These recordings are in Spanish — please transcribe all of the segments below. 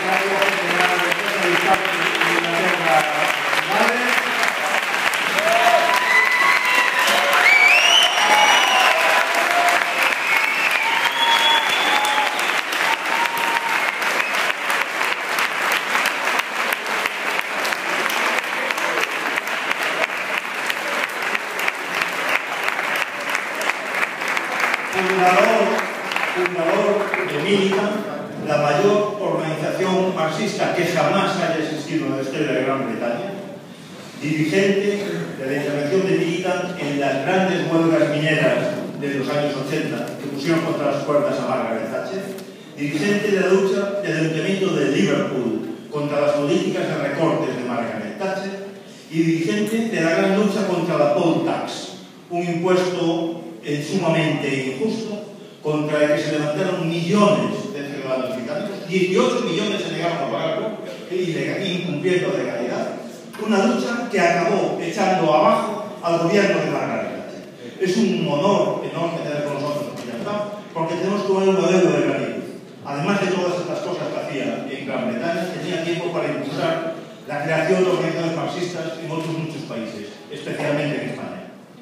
fundador de Militant, la mayor organización marxista que jamás haya existido en la historia de Gran Bretaña, dirigente de la intervención de Militant en las grandes huelgas mineras de los años 80 que pusieron contra las cuerdas a Margaret Thatcher, dirigente de la lucha del ayuntamiento de Liverpool contra las políticas de recortes de Margaret Thatcher y dirigente de la gran lucha contra la poll tax, un impuesto sumamente injusto contra el que se levantaron millones de ciudadanos británicos, 18 millones se negaron a pagarlo, incumpliendo legalidad, una lucha que acabó echando abajo al gobierno de Margaret Thatcher. Es un honor enorme tener con nosotros a Militant, porque tenemos como un modelo de gratitud. Además de todas estas cosas que hacía en Gran Bretaña, tenía tiempo para impulsar la creación de organizaciones marxistas en otros muchos países, especialmente en España.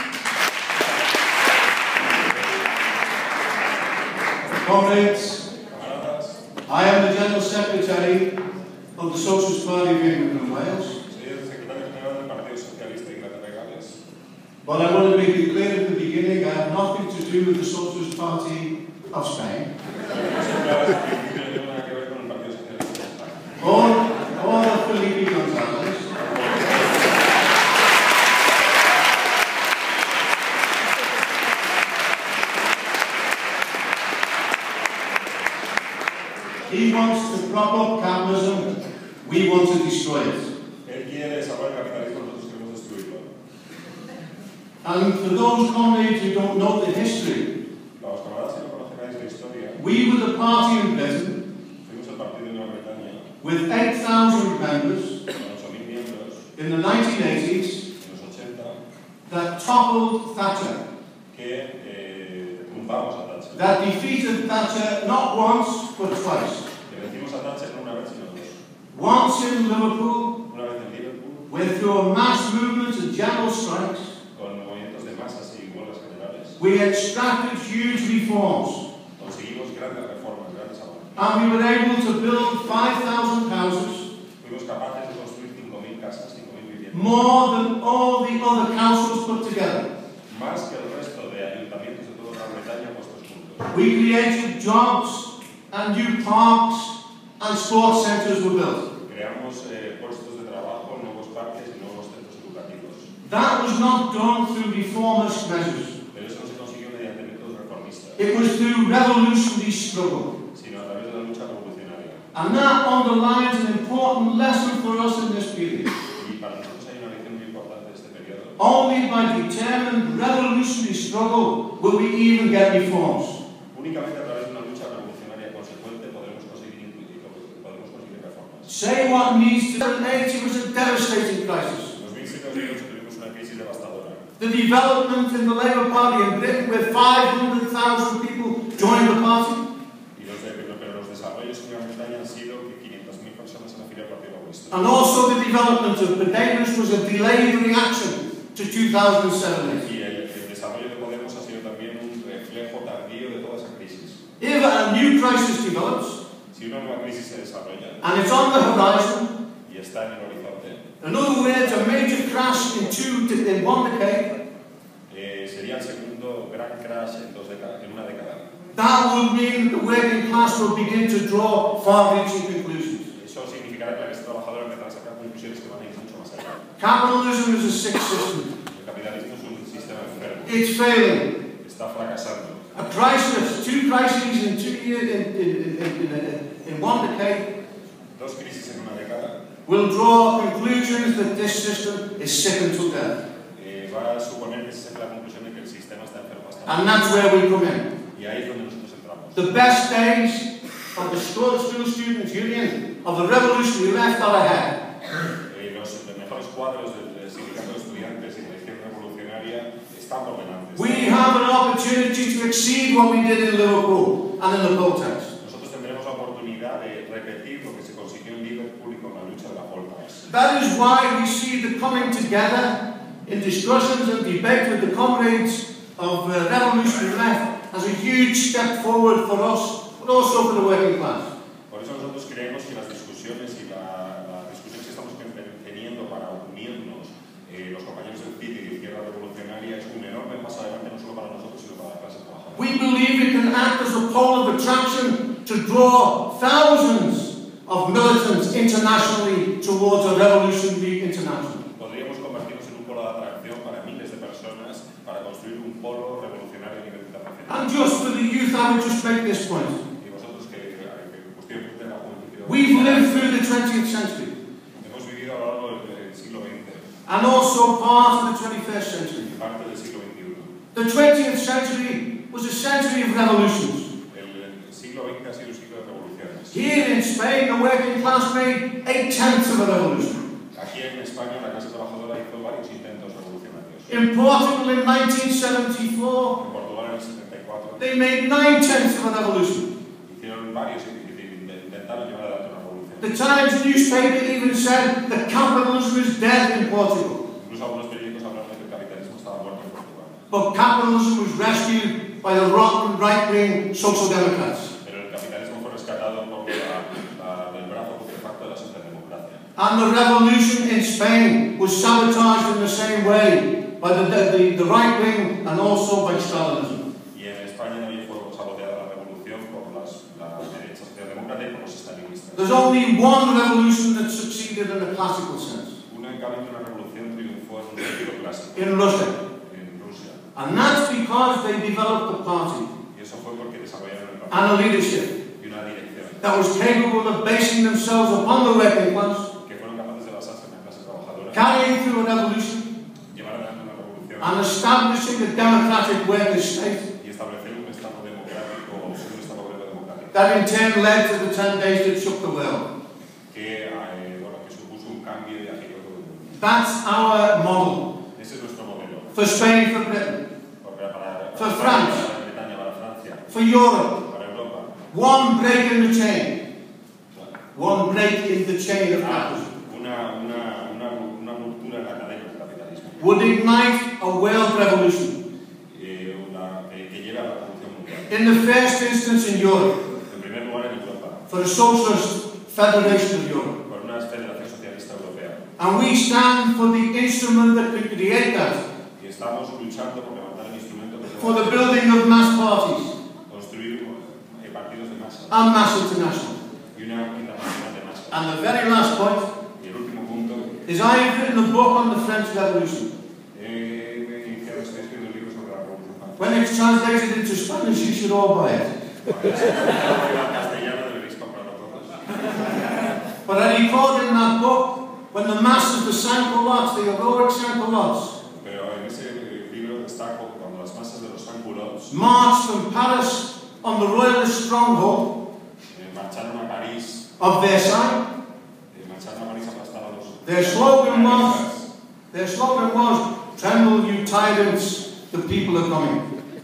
Comrades, I am the General Secretary of the Socialist Party of England and Wales. But I want to make it clear at the beginning, I have nothing to do with the Socialist Party of Spain. Or Felipe González. He wants to prop up capitalism, we want to destroy it. And for those comrades who don't know the history, we were the party in Britain with 8,000 members in the 1980s that toppled Thatcher, that defeated Thatcher not once but twice. Once in Liverpool, went through a mass movement and general strikes. We extracted huge reforms. And we were able to build 5,000 houses, more than all the other councils put together. We created jobs, and new parks and sports centres were built. That was not done through reformist measures. It was through revolutionary struggle. And that underlines an important lesson for us in this period. Only by determined revolutionary struggle will we even get reforms. Say what needs to be done. 1980 was a devastating crisis. The development in the Labour Party in Britain, where 500,000 people joined the party. And also the development of Podemos was a delayed reaction to 2007. If a new crisis develops, and it's on the horizon, in other words, a major crash in one decade, that will mean that the working class will begin to draw far-reaching conclusions. Capitalism is a sick system. It's failing. A crisis, two crises in 2 years, in one decade, will draw conclusions that this system is sick unto death. And that's where we come in. The best days of the School Students' Union, of the revolutionary left, are ahead. We have an opportunity to exceed what we did in Liverpool and in the protests. That is why we see the coming together in discussions and debate with the comrades of revolutionary left as a huge step forward for us, but also for the working class. Por eso nosotros creemos que las discusiones y la discusión que estamos teniendo para unirnos los compañeros del PIT y de Izquierda Revolucionaria es un enorme paso adelante no solo para nosotros sino para la clase trabajadora. We believe it can act as a pole of attraction to draw thousands of militants internationally towards a revolutionary international. Podríamos convertirnos en un polo de atracción para miles de personas para construir un polo revolucionario a nivel internacional. And just for the youth, I would just make this point. We've lived through the 20th century. Hemos vivido a lo largo del siglo XX. And also part of the 21st century. Parte del siglo XXI. The 20th century was a century of revolutions. El siglo XX ha sido un siglo de revoluciones. Here in Spain, the working class made 8/10 of a revolution. Aquí en España, la clase trabajadora hizo varios intentos revolucionarios. In Portugal in 1974, en Portugal en el 74, they made 9/10 of a revolution. Hicieron varios intentaron llevar adelante una revolución. The Times newspaper even said that capitalism is dead in Portugal. Incluso algunos periódicos hablaron de que el capitalismo estaba muerto en Portugal. But capitalism was rescued by the rotten right-wing social democrats. Pero el capitalismo fue rescatado por el brazo putrefacto de la socialdemocracia. And the revolution in Spain was sabotaged in the same way by the right-wing and also by Stalinism. Y en España también fue saboteada la revolución por la derecha socialdemócrata y por los estalinistas. There's only one revolution that succeeded in a classical sense. Una revolución triunfó en un sentido clásico. In Russia. En Rusia. And that's because they developed a party. Y eso fue porque desarrollaron el partido. And a leadership. Y una dirección. That was capable of basing themselves upon the working class. Que fueron capaces de basarse en la clase trabajadora. Carrying through a revolution. Llevar adelante una revolución. And establishing a democratic workers' state. Y establecer un estado democrático, un estado obrero democrático. That in turn led to the 10 days that shook the world. Que supuso un cambio y agitó todo el mundo. That's our model. Ese es nuestro modelo. For Spain, for Britain. For France. Para Bretaña, para Francia. For Europe. Para Europa. One break in the chain. One break in the chain of capitalism. Una ruptura en la cadena del capitalismo. Would ignite a world revolution. Que lleve a la revolución mundial. In the first instance in Europe. En primer lugar en Europa. For the Socialist Federation of Europe. Por una federación socialista europea. And we stand for the instrument that could create that. Y estamos luchando por levantar el instrumento que for the building of mass parties. Construir partidos de masa. And mass international. Y una internacional de masa. And the very last point y el último punto is I have written a book on the French Revolution. When it's translated into Spanish, you should all buy it. But I record in that book when the masses, the sans-culottes, the heroic sans-culottes, marched from Paris on the royalist stronghold of Versailles. Their slogan was, "Tremble, you tyrants, the people are coming."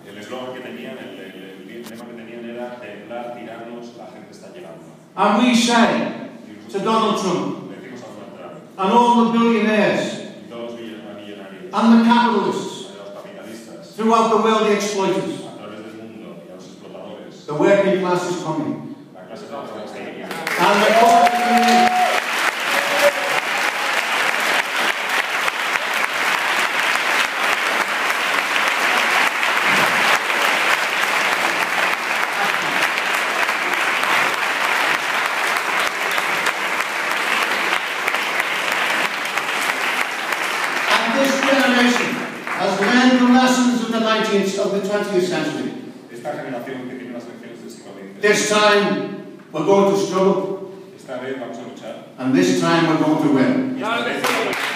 And we say to Donald Trump and all the billionaires and the capitalists throughout the world, the exploiters, the working class is coming. And the has learned the lessons of the 20th century. This time we're going to struggle. And this time we're going to win.